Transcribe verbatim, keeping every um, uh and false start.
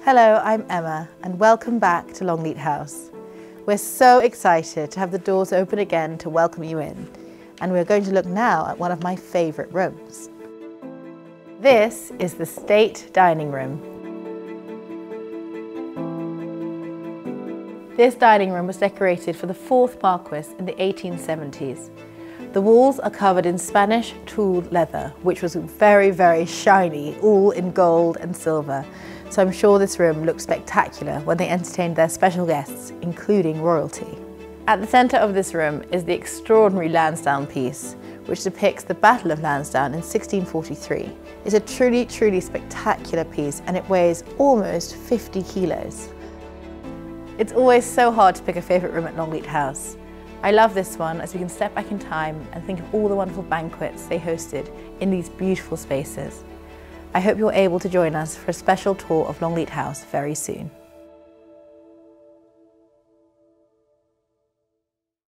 Hello, I'm Emma and welcome back to Longleat House. We're so excited to have the doors open again to welcome you in, and we're going to look now at one of my favourite rooms. This is the State Dining Room. This dining room was decorated for the fourth Marquess in the eighteen seventies. The walls are covered in Spanish tooled leather, which was very, very shiny, all in gold and silver. So I'm sure this room looked spectacular when they entertained their special guests, including royalty. At the centre of this room is the extraordinary Lansdowne piece, which depicts the Battle of Lansdowne in sixteen forty-three. It's a truly, truly spectacular piece, and it weighs almost fifty kilos. It's always so hard to pick a favourite room at Longleat House. I love this one as we can step back in time and think of all the wonderful banquets they hosted in these beautiful spaces. I hope you're able to join us for a special tour of Longleat House very soon.